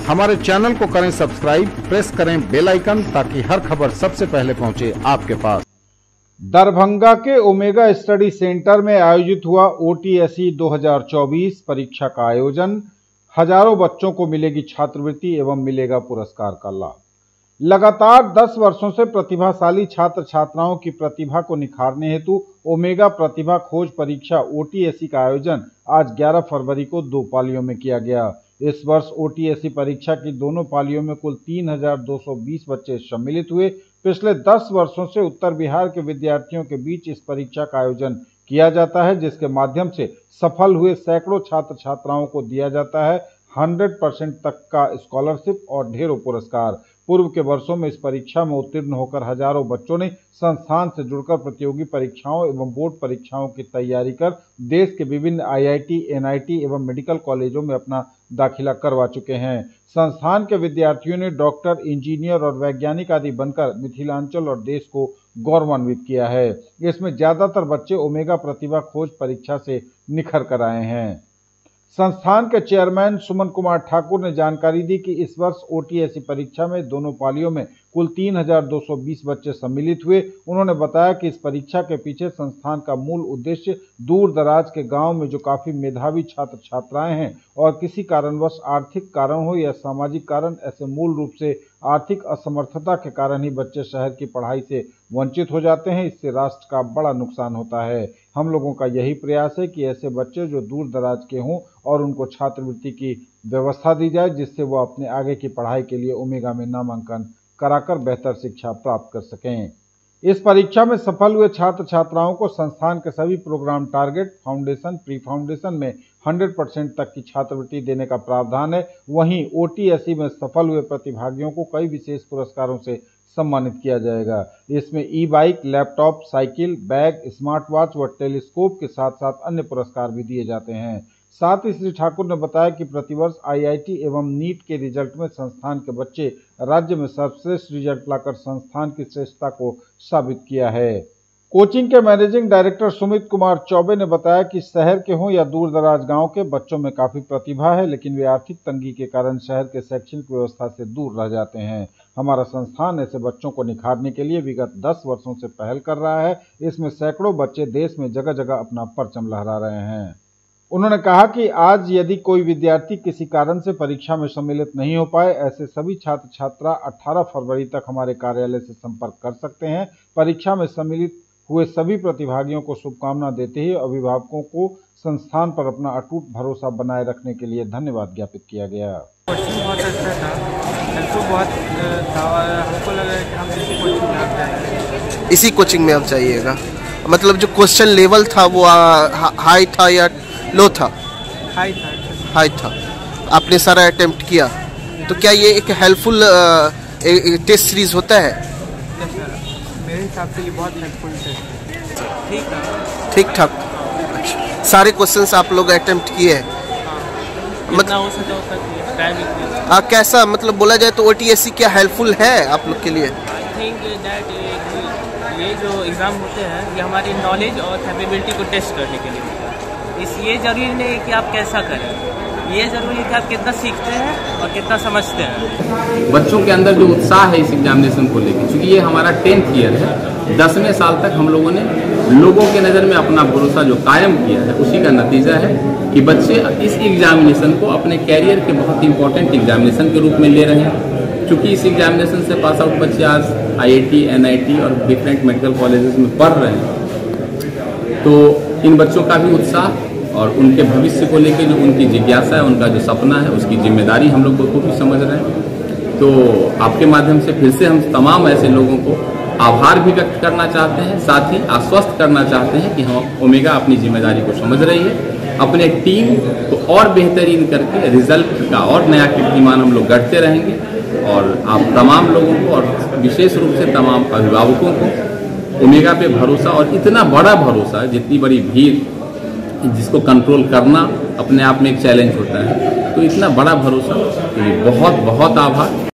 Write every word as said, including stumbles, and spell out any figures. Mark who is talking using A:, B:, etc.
A: हमारे चैनल को करें सब्सक्राइब, प्रेस करें बेल आइकन ताकि हर खबर सबसे पहले पहुंचे आपके पास। दरभंगा के ओमेगा स्टडी सेंटर में आयोजित हुआ ओ टी एस ई दो हज़ार चौबीस परीक्षा का आयोजन। हजारों बच्चों को मिलेगी छात्रवृत्ति एवं मिलेगा पुरस्कार का लाभ। लगातार दस वर्षों से प्रतिभाशाली छात्र छात्राओं की प्रतिभा को निखारने हेतु ओमेगा प्रतिभा खोज परीक्षा ओ टी एस ई का आयोजन आज ग्यारह फरवरी को दो पालियों में किया गया। इस वर्ष ओ टी एस ई परीक्षा की दोनों पालियों में कुल तीन हजार दो सौ बीस बच्चे सम्मिलित हुए। पिछले दस वर्षों से उत्तर बिहार के विद्यार्थियों के बीच इस परीक्षा का आयोजन किया जाता है, जिसके माध्यम से सफल हुए सैकड़ों छात्र छात्राओं को दिया जाता है सौ परसेंट तक का स्कॉलरशिप और ढेरों पुरस्कार। पूर्व के वर्षों में इस परीक्षा में उत्तीर्ण होकर हजारों बच्चों ने संस्थान से जुड़कर प्रतियोगी परीक्षाओं एवं बोर्ड परीक्षाओं की तैयारी कर देश के विभिन्न I I T, N I T एवं मेडिकल कॉलेजों में अपना दाखिला करवा चुके हैं। संस्थान के विद्यार्थियों ने डॉक्टर, इंजीनियर और वैज्ञानिक आदि बनकर मिथिलांचल और देश को गौरवान्वित किया है। इसमें ज्यादातर बच्चे ओमेगा प्रतिभा खोज परीक्षा से निखर कर आए हैं। संस्थान के चेयरमैन सुमन कुमार ठाकुर ने जानकारी दी कि इस वर्ष ओ टी एस ई परीक्षा में दोनों पालियों में कुल तीन हजार दो सौ बीस बच्चे सम्मिलित हुए। उन्होंने बताया कि इस परीक्षा के पीछे संस्थान का मूल उद्देश्य दूर दराज के गांव में जो काफी मेधावी छात्र छात्राएं हैं और किसी कारणवश आर्थिक कारण हो या सामाजिक कारण, ऐसे मूल रूप से आर्थिक असमर्थता के कारण ही बच्चे शहर की पढ़ाई से वंचित हो जाते हैं। इससे राष्ट्र का बड़ा नुकसान होता है। हम लोगों का यही प्रयास है कि ऐसे बच्चे जो दूर दराज के हों और उनको छात्रवृत्ति की व्यवस्था दी जाए, जिससे वो अपने आगे की पढ़ाई के लिए ओमेगा में नामांकन कराकर बेहतर शिक्षा प्राप्त कर सकें। इस परीक्षा में सफल हुए छात्र छात्राओं को संस्थान के सभी program target, foundation, pre foundation में सौ परसेंट तक की छात्रवृत्ति देने का प्रावधान है। वहीं ओ टी एस ई में सफल हुए प्रतिभागियों को कई विशेष पुरस्कारों से सम्मानित किया जाएगा। इसमें e bike, laptop, cycle, bag, smart watch व टेलीस्कोप के साथ साथ अन्य पुरस्कार भी दिए जाते हैं। साथ ही श्री ठाकुर ने बताया कि प्रतिवर्ष आई आई टी एवं नीट के रिजल्ट में संस्थान के बच्चे राज्य में सर्वश्रेष्ठ रिजल्ट लाकर संस्थान की श्रेष्ठता को साबित किया है। कोचिंग के मैनेजिंग डायरेक्टर सुमित कुमार चौबे ने बताया कि शहर के हों या दूर दराज गांव के बच्चों में काफी प्रतिभा है, लेकिन वे आर्थिक तंगी के कारण शहर के शैक्षणिक व्यवस्था से दूर रह जाते हैं। हमारा संस्थान ऐसे बच्चों को निखारने के लिए विगत दस वर्षों से पहल कर रहा है। इसमें सैकड़ों बच्चे देश में जगह जगह अपना परचम लहरा रहे हैं। उन्होंने कहा कि आज यदि कोई विद्यार्थी किसी कारण से परीक्षा में सम्मिलित नहीं हो पाए, ऐसे सभी छात्र छात्रा अठारह फरवरी तक हमारे कार्यालय से संपर्क कर सकते हैं। परीक्षा में सम्मिलित हुए सभी प्रतिभागियों को शुभकामना देते हुए अभिभावकों को संस्थान पर अपना अटूट भरोसा बनाए रखने के लिए धन्यवाद ज्ञापित किया गया।
B: कोचिंग बहुत अच्छा था, हमको बहुत था और हमको लगा कि हम इसी कोचिंग में आप जाएंगे।
C: इसी कोचिंग में आप जाइएगा? मतलब जो क्वेश्चन लेवल था वो हाई था या लो था?
B: हाई था।
C: हाई था। आपने सारा अटेम्प्ट किया, तो क्या ये एक हेल्पफुल टेस्ट सीरीज होता है?
B: मेरे हिसाब से ये बहुत हेल्पफुल टेस्ट है। ठीक ठाक
C: ठीक ठाक। अच्छा, सारे क्वेश्चंस आप लोग अटेम्प्ट किए हैं?
B: जितना हो सके उतना किए, ट्राई भी किए।
C: हाँ, कैसा मतलब बोला जाए तो ओ टी एस ई क्या हेल्पफुल है आप लोग के लिए?
B: आई थिंक दैट ये जो एग्ज़ाम होते हैं ये हमारी नॉलेज और कैपेबिलिटी को टेस्ट करने के लिए होता है। इस ये जरूरी नहीं है कि आप कैसा करें, ये जरूरी है कि आप कितना सीखते हैं और कितना समझते हैं।
D: बच्चों के अंदर जो उत्साह है इस एग्जामिनेशन को लेकर, क्योंकि ये हमारा टेंथ ईयर है, दसवें साल तक हम लोगों ने लोगों के नज़र में अपना भरोसा जो कायम किया है, उसी का नतीजा है कि बच्चे इस एग्जामिनेशन को अपने कैरियर के बहुत इंपॉर्टेंट एग्जामिनेशन के रूप में ले रहे हैं। क्योंकि इस एग्जामिनेशन से पास आउट बच्चे आज I I T, N I T और डिफरेंट मेडिकल कॉलेजेस में पढ़ रहे हैं, तो इन बच्चों का भी उत्साह और उनके भविष्य को लेकर जो उनकी जिज्ञासा है, उनका जो सपना है, उसकी जिम्मेदारी हम लोग को भी समझ रहे हैं। तो आपके माध्यम से फिर से हम तमाम ऐसे लोगों को आभार भी व्यक्त करना चाहते हैं, साथ ही आश्वस्त करना चाहते हैं कि हम ओमेगा अपनी जिम्मेदारी को समझ रही है। अपने टीम को और बेहतरीन करके रिजल्ट का और नया कीर्तिमान हम लोग गढ़ते रहेंगे और आप तमाम लोगों को और विशेष रूप से तमाम अभिभावकों को ओमेगा पे भरोसा, और इतना बड़ा भरोसा, जितनी बड़ी भीड़ जिसको कंट्रोल करना अपने आप में एक चैलेंज होता है, तो इतना बड़ा भरोसा, तो बहुत बहुत आभार।